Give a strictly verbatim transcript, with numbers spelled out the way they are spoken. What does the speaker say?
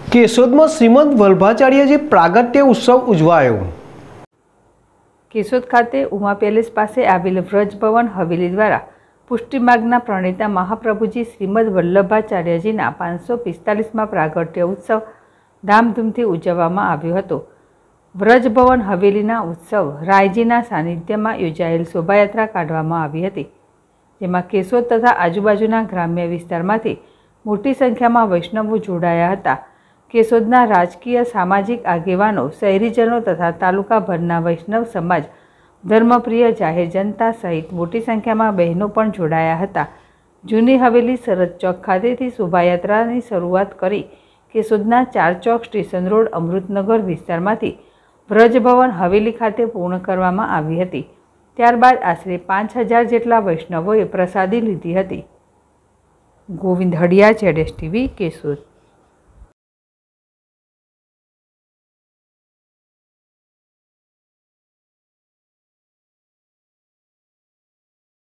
કેશોદમાં શ્રીમદ વલ્લભાચાર્યજી પ્રાગટ્ય ઉત્સવ ઉજવાયો। કેશોદ ખાતે ઉમા પેલેસ પાસે આવેલ વ્રજભવન હવેલી દ્વારા પુષ્ટિ માર્ગના પ્રણેતા મહાપ્રભુજી શ્રીમદ વલ્લભાચાર્યજીના પાંચસો પિસ્તાલીસમાં પ્રાગટ્ય ઉત્સવ ધામધૂમથી ઉજવવામાં આવ્યો હતો। વ્રજભવન હવેલીના ઉત્સવ રાયજીના સાનિધ્યમાં યોજાયેલ શોભાયાત્રા કાઢવામાં આવી હતી, જેમાં કેશોદ તથા આજુબાજુના ગ્રામ્ય વિસ્તારમાંથી મોટી સંખ્યામાં વૈષ્ણવો જોડાયા હતા। કેશોદના રાજકીય સામાજિક આગેવાનો, શહેરીજનો તથા તાલુકાભરના વૈષ્ણવ સમાજ, ધર્મપ્રિય જાહેર જનતા સહિત મોટી સંખ્યામાં બહેનો પણ જોડાયા હતા। જૂની હવેલી સરહદ ચોક ખાતેથી શોભાયાત્રાની શરૂઆત કરી કેશોદના ચાર ચોક સ્ટેશન રોડ અમૃતનગર વિસ્તારમાંથી વ્રજભવન હવેલી ખાતે પૂર્ણ કરવામાં આવી હતી। ત્યારબાદ આશરે પાંચ હજાર જેટલા વૈષ્ણવોએ પ્રસાદી લીધી હતી। ગોવિંદ હડિયા, જેડેશ ટીવી, કેશોદ।